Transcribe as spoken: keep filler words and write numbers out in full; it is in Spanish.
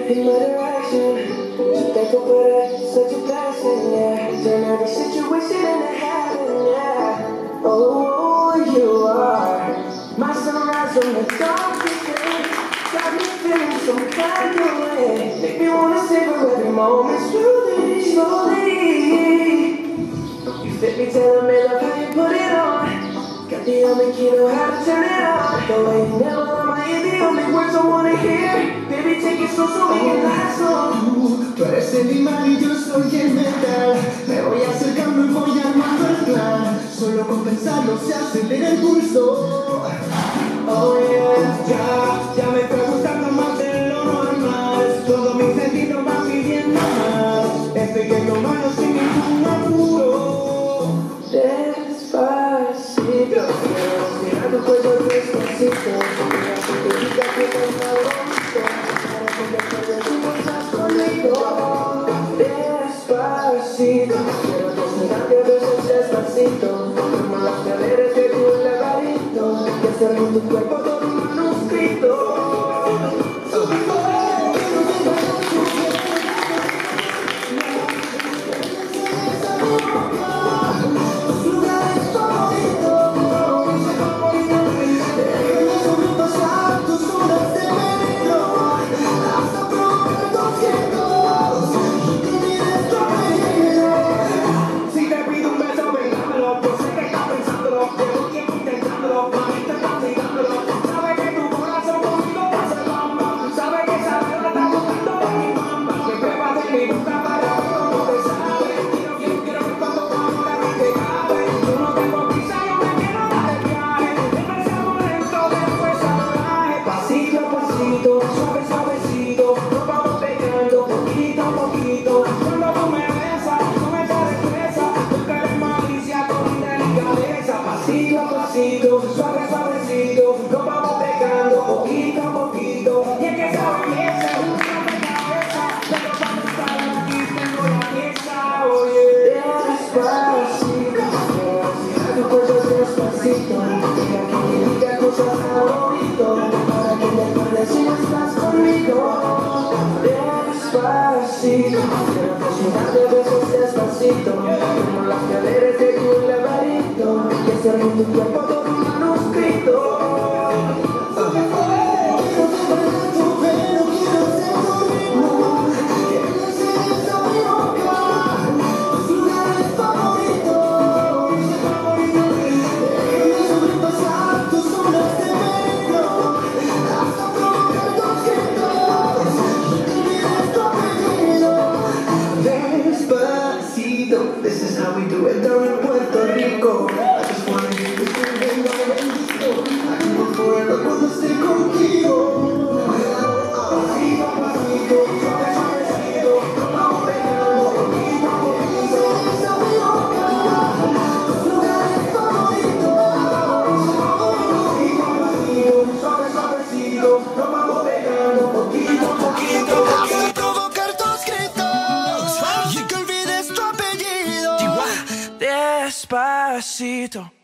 in my direction. So thankful for that, such a blessing, yeah. Turn every situation into heaven, yeah. Oh, you are my sunrise on the darkest day. Got me feeling some kind of way. Make me wanna savor every moment slowly, slowly. You fit me, tell me love how you put it on. Got the only key to how to turn it on. The way you never lie my ear, the only words I wanna hear. Baby, take it slow so we can last on. Tú eres el imán y yo soy el metal. Me voy acercando y voy armando el plan. Solo con pensarlo se acelera el pulso. Oh yeah, Ya, ya me está gustando más de lo normal. Todos mis sentidos van pidiendo más. Es pequeño malo sin ningún apuro. Despacito, quiero respirar tu cuello despacito. Así que diga que te favorito. Para que te pierdas y no estás conmigo. Despacito, quiero desnudarte a besos despacito. Como las caderas de tu laberinto. Y hacer con tu cuerpo todo un manuscrito. Suave, suavecito, nos vamos pegando poquito a poquito. Cuando tú me besas, con esa destreza, nunca eres malicia con delicadeza. Pasito a pasito, suave, suavecito, nos vamos pegando poquito a poquito. Y es que esa belleza es una cabeza, pero cuando estás aquí tengo la pieza. Oye, despacito, quiero tu cuello despacito. Diga que me diga cosas favorito. Si no estás conmigo, despacito. Quiero desnudarte a besos despacito. Como las caderas de tu laberinto. Y hacer con tu cuerpo todo un manuscrito. This is how we do it down in Puerto Rico. I just wanna hear you screaming while I'm in the store. I can go forever cuando esté contigo. Pasito a pasito, suave, suavecito, nos vamos pegando poquito a poquito. Esa es mi boca, tus lugares favoritos. Pasito a pasito, suave, suavecito, nos vamos pegando poquito a poquito. Hasta provocar tus gritos y que olvides tu apellido. Despacito.